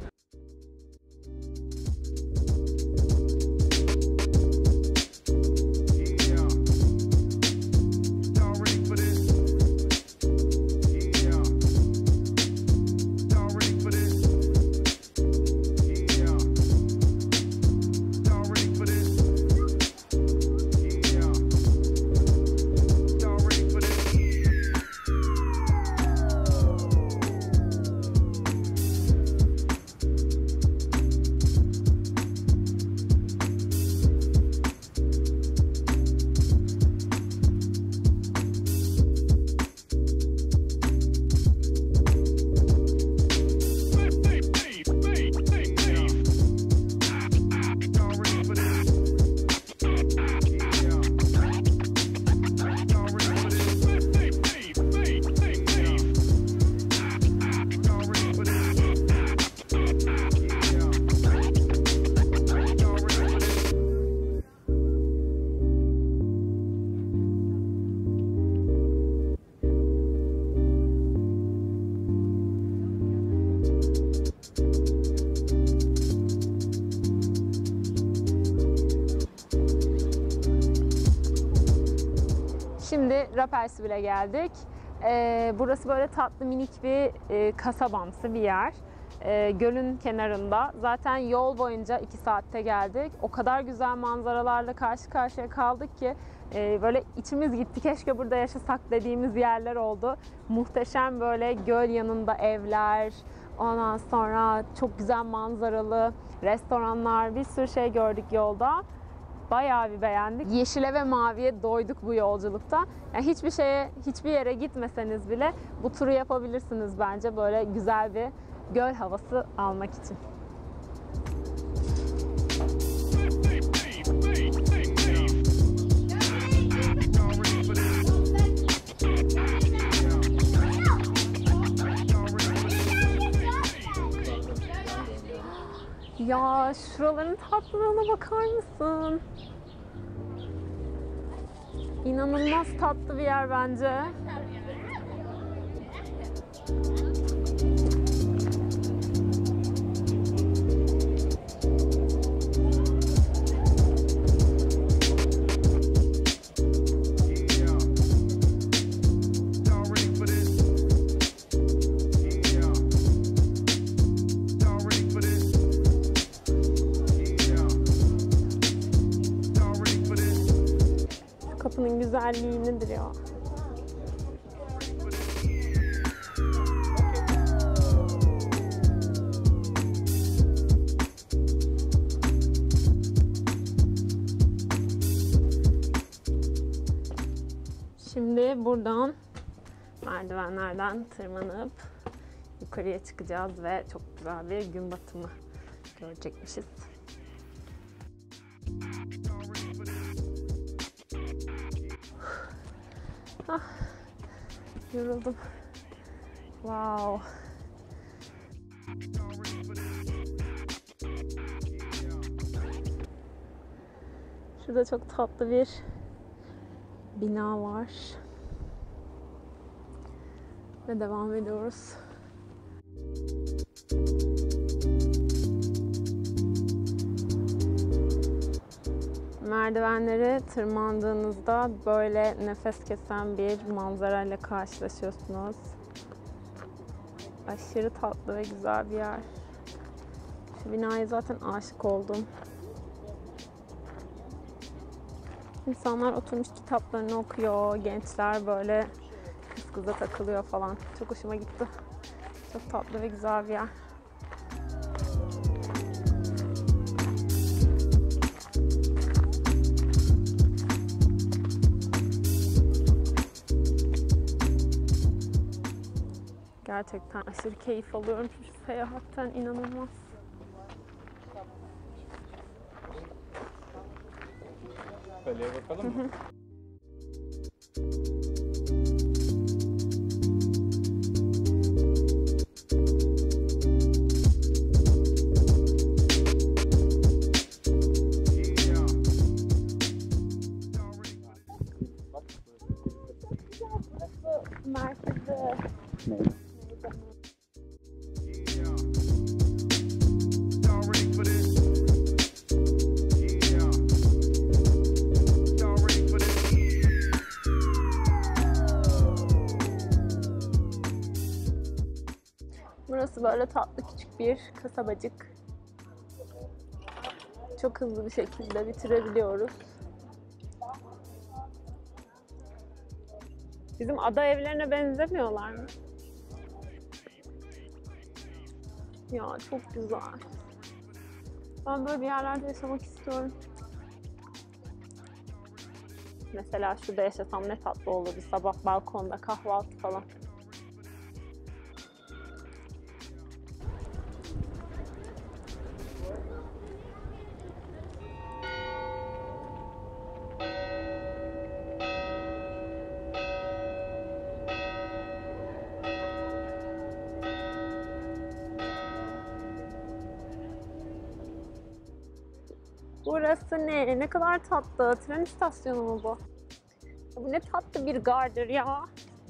Şimdi Rapperswil'e geldik. Ee, burası böyle tatlı minik bir e, kasabamsı bir yer. Ee, gölün kenarında. Zaten yol boyunca iki saatte geldik. O kadar güzel manzaralarla karşı karşıya kaldık ki e, böyle içimiz gitti. Keşke burada yaşasak dediğimiz yerler oldu. Muhteşem böyle göl yanında evler. Ondan sonra çok güzel manzaralı restoranlar, bir sürü şey gördük yolda. Bayağı bir beğendik. Yeşile ve maviye doyduk bu yolculukta. Yani hiçbir şeye, hiçbir yere gitmeseniz bile bu turu yapabilirsiniz bence böyle güzel bir göl havası almak için. Ya şuraların tatlılığına bakar mısın? İnanılmaz tatlı bir yer bence. Kapının güzelliği nedir ya? Şimdi buradan merdivenlerden tırmanıp yukarıya çıkacağız ve çok güzel bir gün batımı görecekmişiz. Ah, yoruldum. Wow. Şurada çok tatlı bir bina var. Ve devam ediyoruz. Merdivenleri tırmandığınızda böyle nefes kesen bir manzarayla karşılaşıyorsunuz. Aşırı tatlı ve güzel bir yer. Şu binaya zaten aşık oldum. İnsanlar oturmuş kitaplarını okuyor, gençler böyle kız kıza takılıyor falan. Çok hoşuma gitti. Çok tatlı ve güzel bir yer. Gerçekten aşırı keyif alıyorum şu seyahatten, inanılmaz. Kaleye bakalım mı? Merkezde. Burası böyle tatlı küçük bir kasabacık. Çok hızlı bir şekilde bitirebiliyoruz. Bizim ada evlerine benzemiyorlar mı? Ya çok güzel. Ben böyle bir yerlerde yaşamak istiyorum. Mesela şurada yaşasam ne tatlı olurdu. Sabah balkonda kahvaltı falan. Burası ne? Ne kadar tatlı. Tren istasyonu mu bu? Bu ne tatlı bir gardır ya.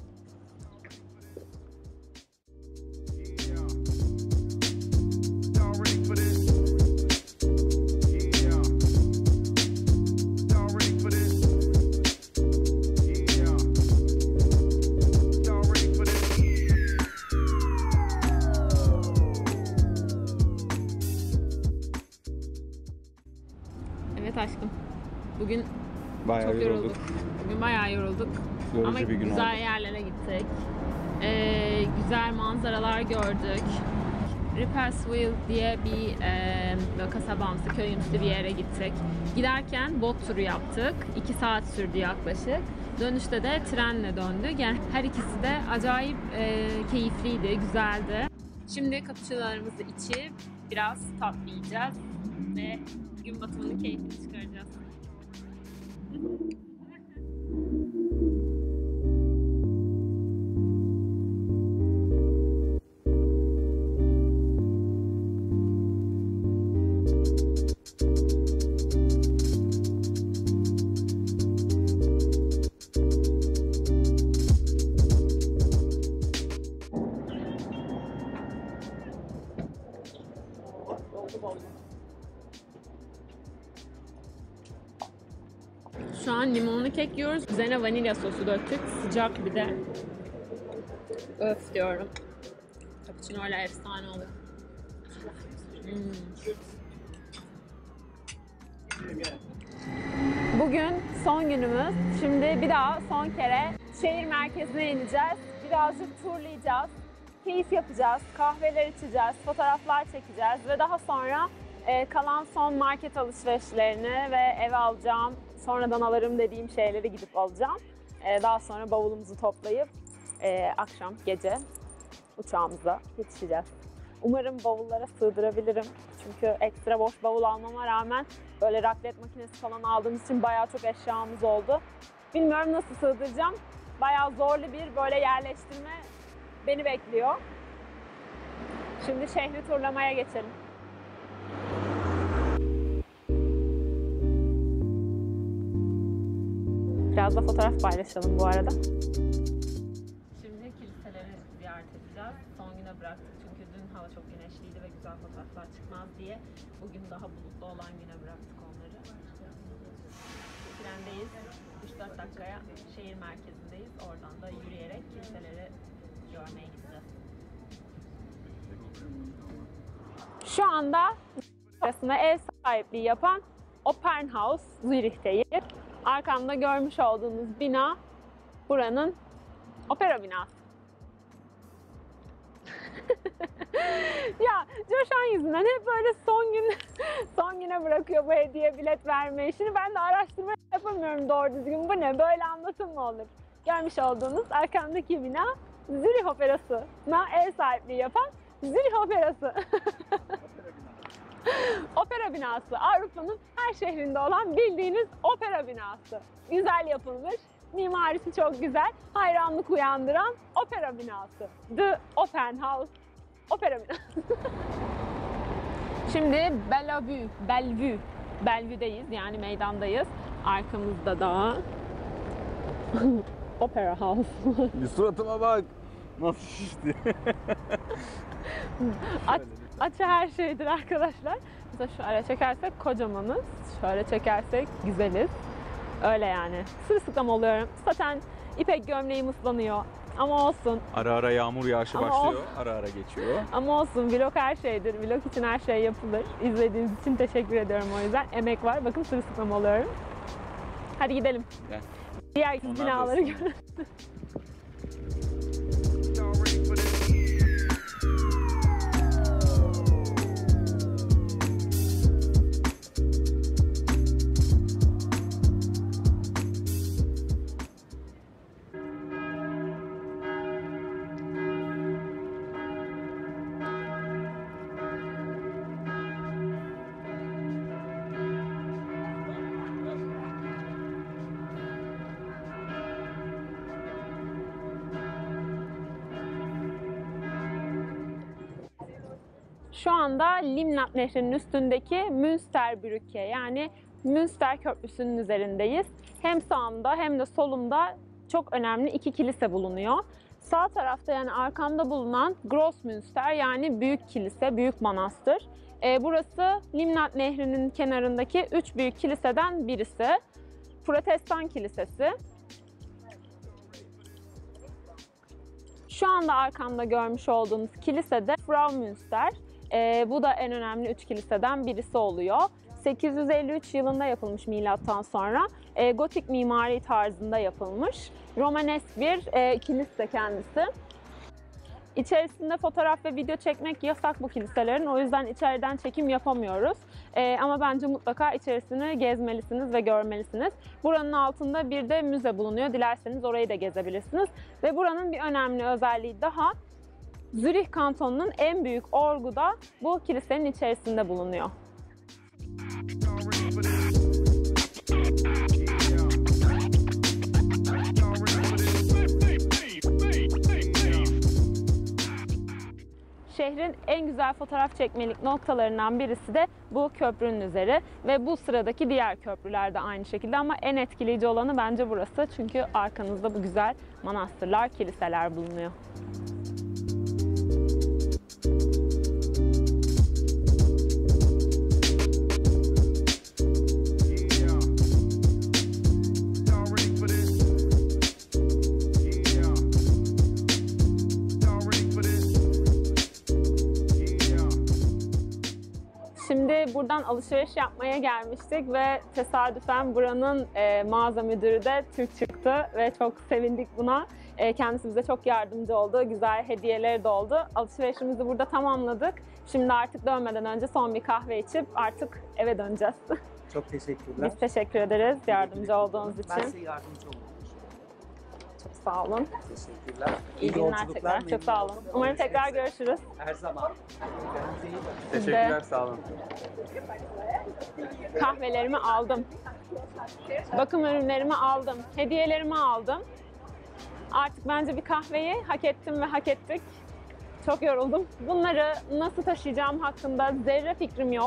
Evet aşkım. Bugün Bayağı çok yorulduk. yorulduk. Bugün bayağı yorulduk. Yorucu Ama bir gün güzel oldu. yerlere gittik. Ee, güzel manzaralar gördük. Ripplesville diye bir e, böyle kasabamsı, köyümsü bir yere gittik. Giderken bot turu yaptık. iki saat sürdü yaklaşık. Dönüşte de trenle döndük. Yani her ikisi de acayip e, keyifliydi, güzeldi. Şimdi cappuccino'larımızı içip biraz tatlı yiyeceğiz ve gün batımının keyfini çıkaracağız. bol. Şu an limonlu kek yiyoruz. Üzerine vanilya sosu döktük. Sıcak bir de. Öf diyorum. Cappuccino ile efsane olur. Hmm. Bugün son günümüz. Şimdi bir daha son kere şehir merkezine ineceğiz. Birazcık turlayacağız. Keyif yapacağız. Kahveler içeceğiz. Fotoğraflar çekeceğiz. Ve daha sonra e, kalan son market alışverişlerini ve eve alacağım, sonradan alırım dediğim şeyleri gidip alacağım. E, daha sonra bavulumuzu toplayıp e, akşam, gece uçağımıza yetişeceğiz. Umarım bavullara sığdırabilirim. Çünkü ekstra boş bavul almama rağmen böyle raklet makinesi falan aldığımız için bayağı çok eşyamız oldu. Bilmiyorum nasıl sığdıracağım. Bayağı zorlu bir böyle yerleştirme beni bekliyor. Şimdi şehri turlamaya geçelim. Biraz da fotoğraf paylaşalım bu arada. Şimdi kiliseleri ziyaret edeceğiz. Son güne bıraktık çünkü dün hava çok güneşliydi ve güzel fotoğraflar çıkmaz diye bugün daha bulutlu olan güne bıraktık onları. Trendeyiz. üç dört dakikaya şehir merkezindeyiz. Oradan da yürüyerek kiliseleri görmeye gideceğiz. Şu anda arasında ev sahipliği yapan Opernhaus Zürih'teyiz. Arkamda görmüş olduğunuz bina buranın opera binası. Ya Coşan yüzünden hep böyle son gün son güne bırakıyor bu hediye bilet verme işini. Ben de araştırma yapamıyorum doğru düzgün. Bu ne? Böyle anlatım mı olur? Görmüş olduğunuz arkamdaki bina Zürih Operası'na ev sahipliği yapan Zürih Operası. Opera binası. Avrupa'nın her şehrinde olan bildiğiniz opera binası. Güzel yapılmış. Mimarisi çok güzel. Hayranlık uyandıran opera binası. The Opernhaus Opera binası. Şimdi Bellevue, Bellevue, Bellevue'deyiz yani meydandayız. Arkamızda da Opera House. Bir suratıma bak. Nasıl şişti? Aç, açı her şeydir arkadaşlar. Mesela şöyle çekersek kocamanız. Şöyle çekersek güzeliz. Öyle yani. Sırılsıklam oluyorum. Zaten ipek gömleğim ıslanıyor. Ama olsun. Ara ara yağmur yağışı Ama başlıyor. Ara ara geçiyor. Ama olsun. Vlog her şeydir. Vlog için her şey yapılır. İzlediğiniz için teşekkür ediyorum o yüzden. Emek var. Bakın sırılsıklam oluyorum. Hadi gidelim. Gel. Diğer Onlar binaları da görelim. Şu anda Limnat Nehri'nin üstündeki Münsterbrücke yani Münster Köprüsü'nün üzerindeyiz. Hem sağımda hem de solumda çok önemli iki kilise bulunuyor. Sağ tarafta yani arkamda bulunan Grossmünster yani büyük kilise, büyük manastır. Ee, burası Limnat Nehri'nin kenarındaki üç büyük kiliseden birisi. Protestan kilisesi. Şu anda arkamda görmüş olduğunuz kilise de Fraumünster. Ee, bu da en önemli üç kiliseden birisi oluyor. sekiz yüz elli üç yılında yapılmış milattan sonra. E, gotik mimari tarzında yapılmış. Romanesk bir e, kilise kendisi. İçerisinde fotoğraf ve video çekmek yasak bu kiliselerin. O yüzden içeriden çekim yapamıyoruz. E, ama bence mutlaka içerisini gezmelisiniz ve görmelisiniz. Buranın altında bir de müze bulunuyor. Dilerseniz orayı da gezebilirsiniz. Ve buranın bir önemli özelliği daha. Zürih kantonunun en büyük orgu da bu kilisenin içerisinde bulunuyor. Şehrin en güzel fotoğraf çekmelik noktalarından birisi de bu köprünün üzeri ve bu sıradaki diğer köprüler de aynı şekilde ama en etkileyici olanı bence burası çünkü arkanızda bu güzel manastırlar, kiliseler bulunuyor. Şimdi buradan alışveriş yapmaya gelmiştik ve tesadüfen buranın e, mağaza müdürü de Türk çıktı ve çok sevindik buna. E, kendisi bize çok yardımcı oldu, güzel hediyeleri de oldu. Alışverişimizi burada tamamladık. Şimdi artık dönmeden önce son bir kahve içip artık eve döneceğiz. Çok teşekkürler. Biz teşekkür ederiz yardımcı olduğunuz için. Ben size yardımcı olurum. Çok sağ olun. Teşekkürler. İyi günler yolculuklar, tekrar. Çok memnun sağ olun. oldum. Umarım tekrar görüşürüz. Her zaman. Kendinize iyi bakın. Siz de. Teşekkürler, sağ olun. Kahvelerimi aldım. Bakım ürünlerimi aldım. Hediyelerimi aldım. Artık bence bir kahveyi hak ettim ve hak ettik. Çok yoruldum. Bunları nasıl taşıyacağım hakkında zerre fikrim yok.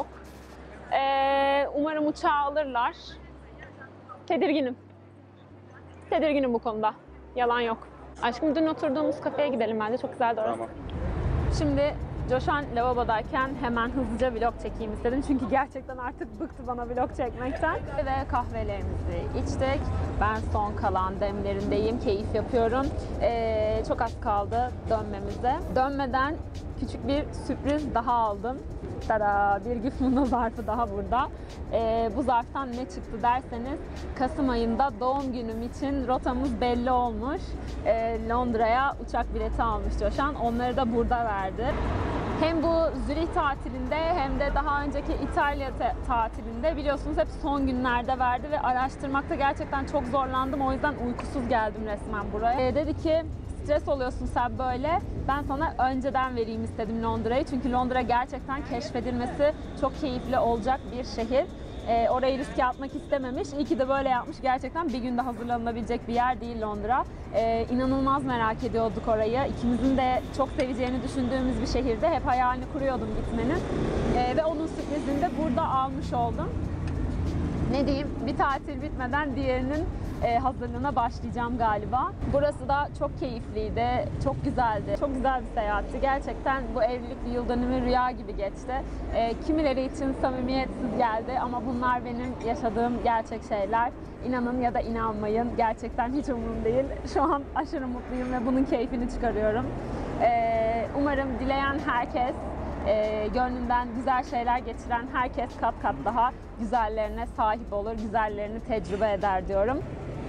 Ee, umarım uçağa alırlar. Tedirginim. Tedirginim bu konuda. Yalan yok. Aşkım dün oturduğumuz kafeye gidelim bence. Çok güzeldi orası. Tamam. Şimdi Coşan lavabodayken hemen hızlıca vlog çekeyim istedim. Çünkü gerçekten artık bıktı bana vlog çekmekten. Ve kahvelerimizi içtik. Ben son kalan demlerindeyim. Keyif yapıyorum. Ee, çok az kaldı dönmemize. Dönmeden küçük bir sürpriz daha aldım. Tada! Bir Güfmunda zarfı daha burada. Ee, bu zarftan ne çıktı derseniz Kasım ayında doğum günüm için rotamız belli olmuş. Ee, Londra'ya uçak bileti almış Coşan. Onları da burada verdi. Hem bu Zürih tatilinde hem de daha önceki İtalya tatilinde biliyorsunuz hep son günlerde verdi ve araştırmakta gerçekten çok zorlandım. O yüzden uykusuz geldim resmen buraya. Ee, dedi ki stres oluyorsun sen böyle. Ben sana önceden vereyim istedim Londra'yı. Çünkü Londra gerçekten keşfedilmesi çok keyifli olacak bir şehir. Ee, orayı riske atmak istememiş. İyi ki de böyle yapmış. Gerçekten bir günde hazırlanabilecek bir yer değil Londra. Ee, inanılmaz merak ediyorduk orayı. İkimizin de çok seveceğini düşündüğümüz bir şehirde. Hep hayalini kuruyordum gitmenin. Ee, ve onun sürprizini de burada almış oldum. Ne diyeyim? Bir tatil bitmeden diğerinin e, hazırlığına başlayacağım galiba. Burası da çok keyifliydi, çok güzeldi. Çok güzel bir seyahatti. Gerçekten bu evlilik yıl dönümü rüya gibi geçti. E, kimileri için samimiyetsiz geldi ama bunlar benim yaşadığım gerçek şeyler. İnanın ya da inanmayın. Gerçekten hiç umurumda değil. Şu an aşırı mutluyum ve bunun keyfini çıkarıyorum. E, umarım dileyen herkes, E, gönlünden güzel şeyler geçiren herkes kat kat daha güzellerine sahip olur, güzellerini tecrübe eder diyorum.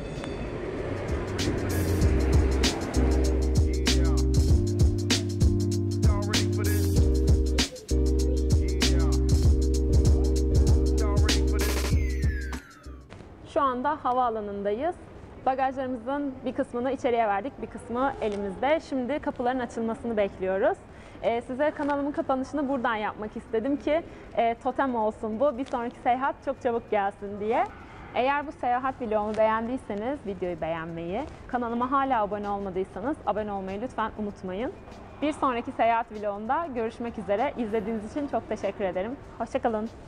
Şu anda havaalanındayız. Bagajlarımızın bir kısmını içeriye verdik, bir kısmı elimizde. Şimdi kapıların açılmasını bekliyoruz. Ee, size kanalımın kapanışını buradan yapmak istedim ki e, totem olsun bu. Bir sonraki seyahat çok çabuk gelsin diye. Eğer bu seyahat vlogumu beğendiyseniz videoyu beğenmeyi, kanalıma hala abone olmadıysanız abone olmayı lütfen unutmayın. Bir sonraki seyahat vlogunda görüşmek üzere. İzlediğiniz için çok teşekkür ederim. Hoşça kalın.